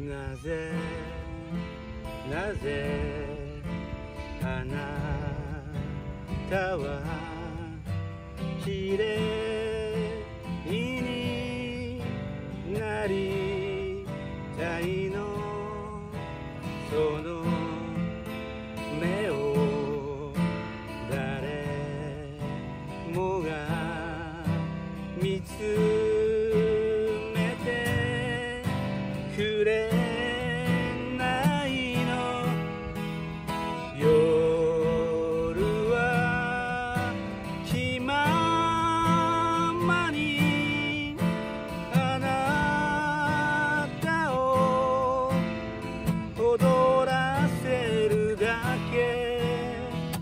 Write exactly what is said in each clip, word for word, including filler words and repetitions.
なぜなぜあなたはきれいになりたいの、その目を誰もが見つめてくれないの。夜は気ままにあなたを踊らせるだけ、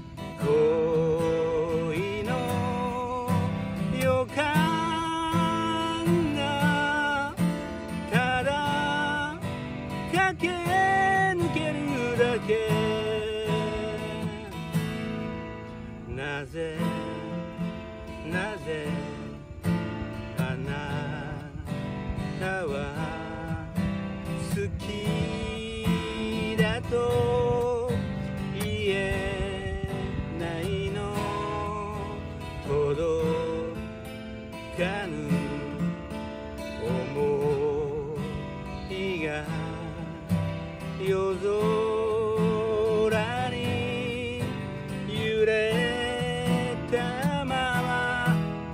恋の予感がただ駆け抜けるだけ。なぜなぜあなたは好きだと言えないの。届かぬ想いが夜空に揺れたまま、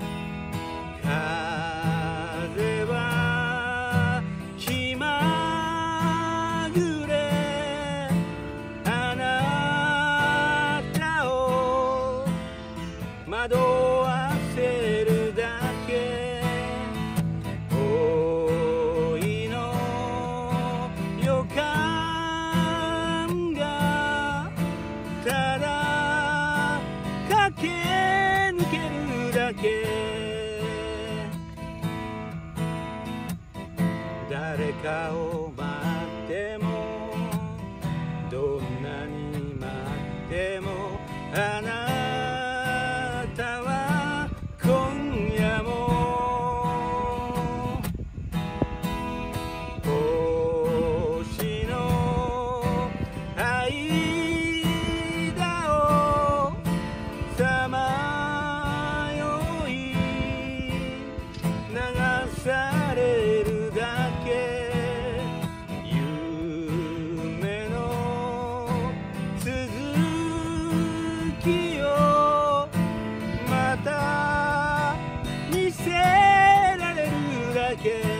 風は気まぐれあなたを惑わせるだけ。恋の予感がただ駆け抜けるだけ。誰かを待ってもどんなに待ってもあなたは今夜も星の間をさまよい流されるだけ。夢の続きをまた見せられるだけ。